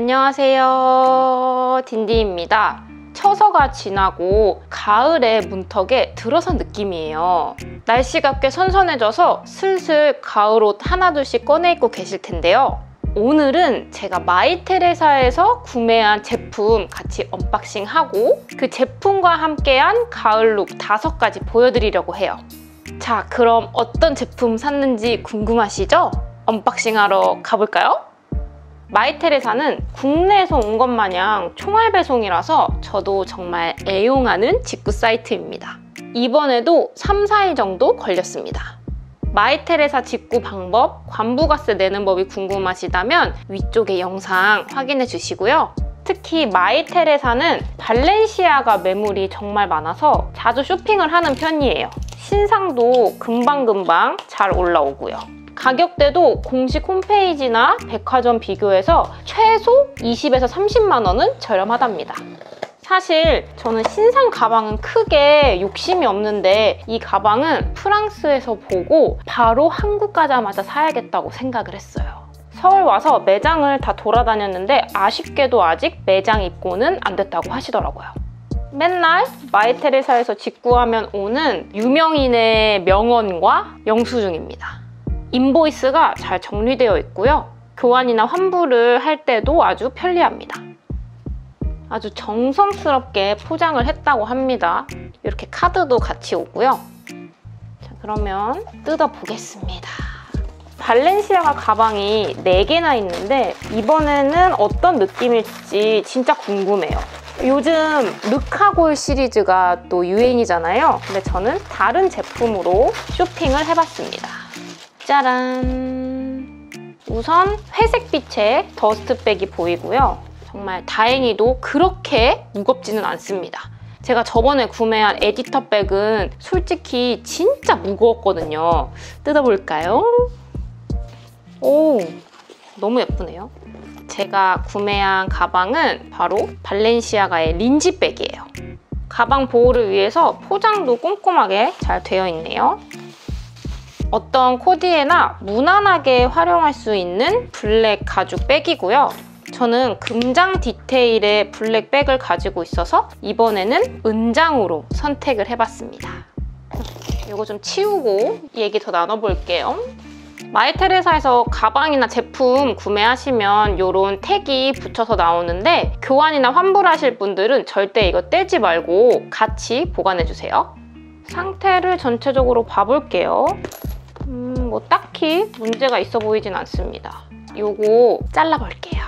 안녕하세요, 딘디입니다. 처서가 지나고 가을의 문턱에 들어선 느낌이에요. 날씨가 꽤 선선해져서 슬슬 가을옷 하나둘씩 꺼내 입고 계실 텐데요. 오늘은 제가 마이테레사에서 구매한 제품 같이 언박싱하고 그 제품과 함께한 가을룩 5가지 보여드리려고 해요. 자, 그럼 어떤 제품 샀는지 궁금하시죠? 언박싱하러 가볼까요? 마이테레사는 국내에서 온 것 마냥 총알 배송이라서 저도 정말 애용하는 직구 사이트입니다. 이번에도 3, 4일 정도 걸렸습니다. 마이테레사 직구 방법, 관부가세 내는 법이 궁금하시다면 위쪽에 영상 확인해 주시고요. 특히 마이테레사는 발렌시아가 매물이 정말 많아서 자주 쇼핑을 하는 편이에요. 신상도 금방금방 잘 올라오고요. 가격대도 공식 홈페이지나 백화점 비교해서 최소 20에서 30만 원은 저렴하답니다. 사실 저는 신상 가방은 크게 욕심이 없는데 이 가방은 프랑스에서 보고 바로 한국 가자마자 사야겠다고 생각을 했어요. 서울 와서 매장을 다 돌아다녔는데 아쉽게도 아직 매장 입고는 안 됐다고 하시더라고요. 맨날 마이테레사에서 직구하면 오는 유명인의 명언과 영수증입니다. 인보이스가 잘 정리되어 있고요. 교환이나 환불을 할 때도 아주 편리합니다. 아주 정성스럽게 포장을 했다고 합니다. 이렇게 카드도 같이 오고요. 자, 그러면 뜯어보겠습니다. 발렌시아가 가방이 4개나 있는데 이번에는 어떤 느낌일지 진짜 궁금해요. 요즘 르카골 시리즈가 또 유행이잖아요. 근데 저는 다른 제품으로 쇼핑을 해봤습니다. 짜란! 우선 회색빛의 더스트백이 보이고요. 정말 다행히도 그렇게 무겁지는 않습니다. 제가 저번에 구매한 에디터백은 솔직히 진짜 무거웠거든요. 뜯어볼까요? 오, 너무 예쁘네요. 제가 구매한 가방은 바로 발렌시아가의 린지백이에요. 가방 보호를 위해서 포장도 꼼꼼하게 잘 되어 있네요. 어떤 코디에나 무난하게 활용할 수 있는 블랙 가죽 백이고요. 저는 금장 디테일의 블랙 백을 가지고 있어서 이번에는 은장으로 선택을 해봤습니다. 이거 좀 치우고 얘기 더 나눠볼게요. 마이테레사에서 가방이나 제품 구매하시면 이런 택이 붙여서 나오는데 교환이나 환불하실 분들은 절대 이거 떼지 말고 같이 보관해주세요. 상태를 전체적으로 봐볼게요. 뭐 딱히 문제가 있어 보이진 않습니다. 요거 잘라볼게요.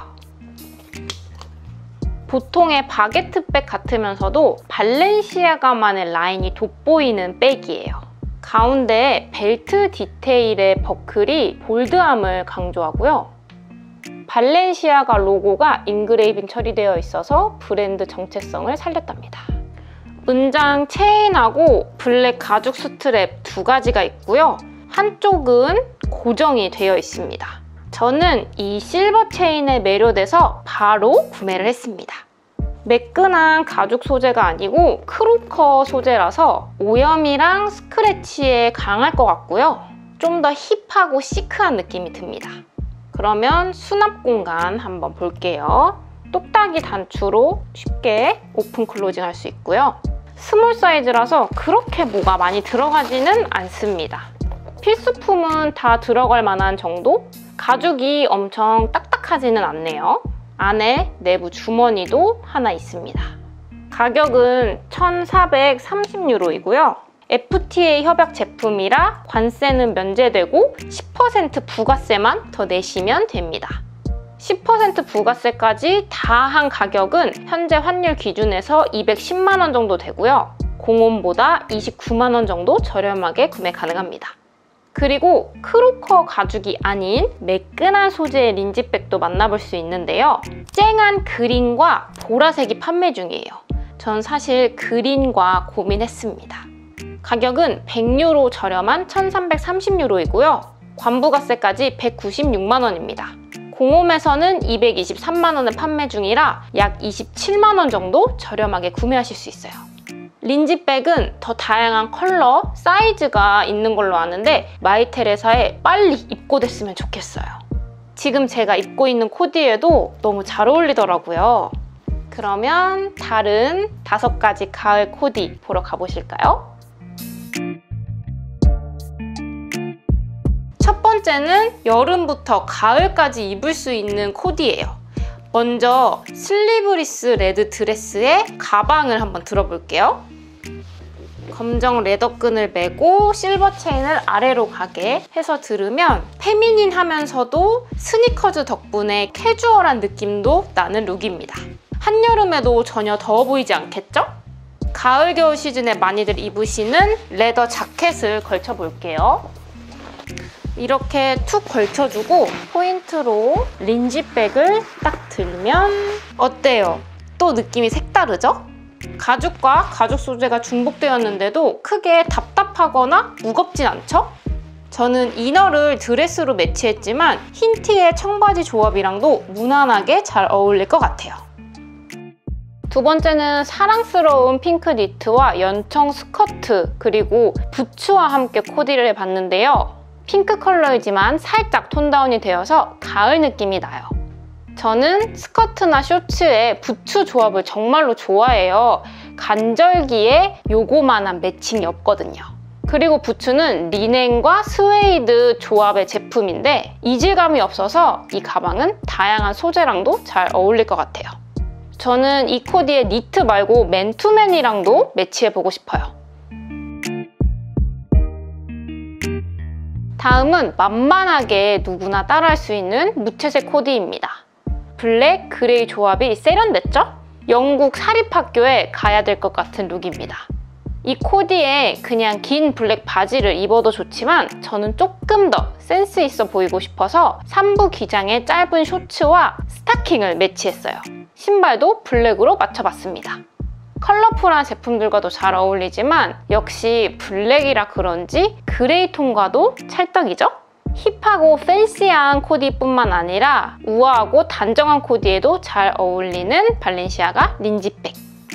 보통의 바게트백 같으면서도 발렌시아가만의 라인이 돋보이는 백이에요. 가운데 벨트 디테일의 버클이 볼드함을 강조하고요. 발렌시아가 로고가 인그레이빙 처리되어 있어서 브랜드 정체성을 살렸답니다. 은장 체인하고 블랙 가죽 스트랩 2가지가 있고요. 한쪽은 고정이 되어 있습니다. 저는 이 실버 체인에 매료돼서 바로 구매를 했습니다. 매끈한 가죽 소재가 아니고 크로커 소재라서 오염이랑 스크래치에 강할 것 같고요. 좀 더 힙하고 시크한 느낌이 듭니다. 그러면 수납 공간 한번 볼게요. 똑딱이 단추로 쉽게 오픈 클로징 할 수 있고요. 스몰 사이즈라서 그렇게 뭐가 많이 들어가지는 않습니다. 필수품은 다 들어갈 만한 정도? 가죽이 엄청 딱딱하지는 않네요. 안에 내부 주머니도 하나 있습니다. 가격은 1,430유로이고요. FTA 협약 제품이라 관세는 면제되고 10% 부가세만 더 내시면 됩니다. 10% 부가세까지 다 한 가격은 현재 환율 기준에서 210만 원 정도 되고요. 공홈보다 29만 원 정도 저렴하게 구매 가능합니다. 그리고 크로커 가죽이 아닌 매끈한 소재의 린지백도 만나볼 수 있는데요. 쨍한 그린과 보라색이 판매 중이에요. 전 사실 그린과 고민했습니다. 가격은 100유로 저렴한 1,330유로이고요. 관부가세까지 196만 원입니다. 공홈에서는 223만 원에 판매 중이라 약 27만 원 정도 저렴하게 구매하실 수 있어요. 린지백은 더 다양한 컬러, 사이즈가 있는 걸로 아는데 마이테레사에 빨리 입고됐으면 좋겠어요. 지금 제가 입고 있는 코디에도 너무 잘 어울리더라고요. 그러면 다른 5가지 가을 코디 보러 가보실까요? 첫 번째는 여름부터 가을까지 입을 수 있는 코디예요. 먼저 슬리브리스 레드 드레스에 가방을 한번 들어볼게요. 검정 레더끈을 매고 실버 체인을 아래로 가게 해서 들으면 페미닌하면서도 스니커즈 덕분에 캐주얼한 느낌도 나는 룩입니다. 한여름에도 전혀 더워 보이지 않겠죠? 가을, 겨울 시즌에 많이들 입으시는 레더 자켓을 걸쳐볼게요. 이렇게 툭 걸쳐주고 포인트로 린지백을 딱 들면 어때요? 또 느낌이 색다르죠? 가죽과 가죽 소재가 중복되었는데도 크게 답답하거나 무겁진 않죠? 저는 이너를 드레스로 매치했지만 흰 티의 청바지 조합이랑도 무난하게 잘 어울릴 것 같아요. 두 번째는 사랑스러운 핑크 니트와 연청 스커트 그리고 부츠와 함께 코디를 해봤는데요. 핑크 컬러이지만 살짝 톤다운이 되어서 가을 느낌이 나요. 저는 스커트나 쇼츠에 부츠 조합을 정말로 좋아해요. 간절기에 요거만한 매칭이 없거든요. 그리고 부츠는 리넨과 스웨이드 조합의 제품인데 이질감이 없어서 이 가방은 다양한 소재랑도 잘 어울릴 것 같아요. 저는 이 코디에 니트 말고 맨투맨이랑도 매치해보고 싶어요. 다음은 만만하게 누구나 따라할 수 있는 무채색 코디입니다. 블랙, 그레이 조합이 세련됐죠? 영국 사립학교에 가야 될 것 같은 룩입니다. 이 코디에 그냥 긴 블랙 바지를 입어도 좋지만 저는 조금 더 센스 있어 보이고 싶어서 3부 기장의 짧은 쇼츠와 스타킹을 매치했어요. 신발도 블랙으로 맞춰봤습니다. 컬러풀한 제품들과도 잘 어울리지만 역시 블랙이라 그런지 그레이 톤과도 찰떡이죠? 힙하고 팬시한 코디뿐만 아니라 우아하고 단정한 코디에도 잘 어울리는 발렌시아가 린지백.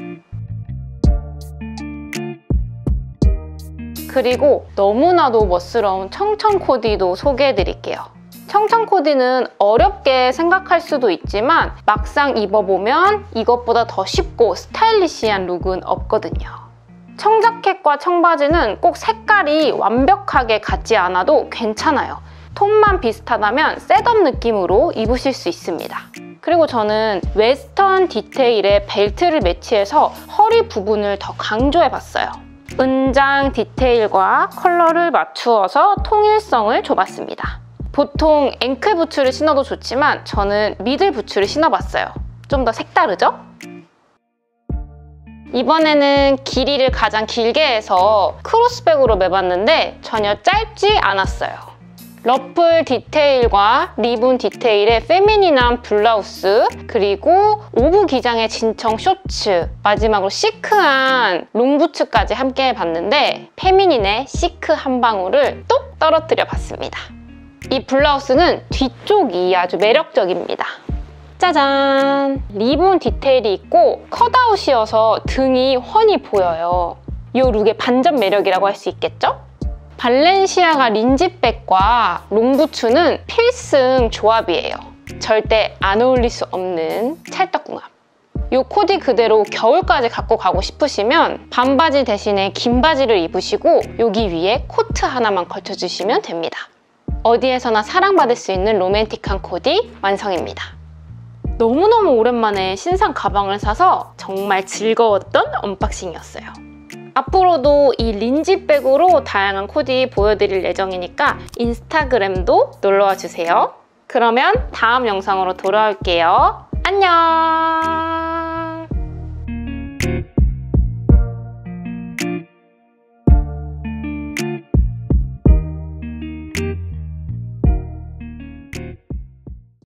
그리고 너무나도 멋스러운 청청 코디도 소개해드릴게요. 청청 코디는 어렵게 생각할 수도 있지만 막상 입어보면 이것보다 더 쉽고 스타일리시한 룩은 없거든요. 청자켓과 청바지는 꼭 색깔이 완벽하게 같지 않아도 괜찮아요. 톤만 비슷하다면 셋업 느낌으로 입으실 수 있습니다. 그리고 저는 웨스턴 디테일에 벨트를 매치해서 허리 부분을 더 강조해봤어요. 은장 디테일과 컬러를 맞추어서 통일성을 줘봤습니다. 보통 앵클 부츠를 신어도 좋지만 저는 미들 부츠를 신어봤어요. 좀 더 색다르죠? 이번에는 길이를 가장 길게 해서 크로스백으로 매봤는데 전혀 짧지 않았어요. 러플 디테일과 리본 디테일의 페미닌한 블라우스, 그리고 오브 기장의 진청 쇼츠, 마지막으로 시크한 롱부츠까지 함께 해봤는데 페미닌의 시크 한 방울을 똑 떨어뜨려 봤습니다. 이 블라우스는 뒤쪽이 아주 매력적입니다. 짜잔! 리본 디테일이 있고 컷아웃이어서 등이 훤히 보여요. 이 룩의 반전 매력이라고 할 수 있겠죠? 발렌시아가 린지백과 롱부츠는 필승 조합이에요. 절대 안 어울릴 수 없는 찰떡궁합. 이 코디 그대로 겨울까지 갖고 가고 싶으시면 반바지 대신에 긴 바지를 입으시고 여기 위에 코트 하나만 걸쳐주시면 됩니다. 어디에서나 사랑받을 수 있는 로맨틱한 코디 완성입니다. 너무너무 오랜만에 신상 가방을 사서 정말 즐거웠던 언박싱이었어요. 앞으로도 이 린지백으로 다양한 코디 보여드릴 예정이니까 인스타그램도 놀러와 주세요. 그러면 다음 영상으로 돌아올게요. 안녕!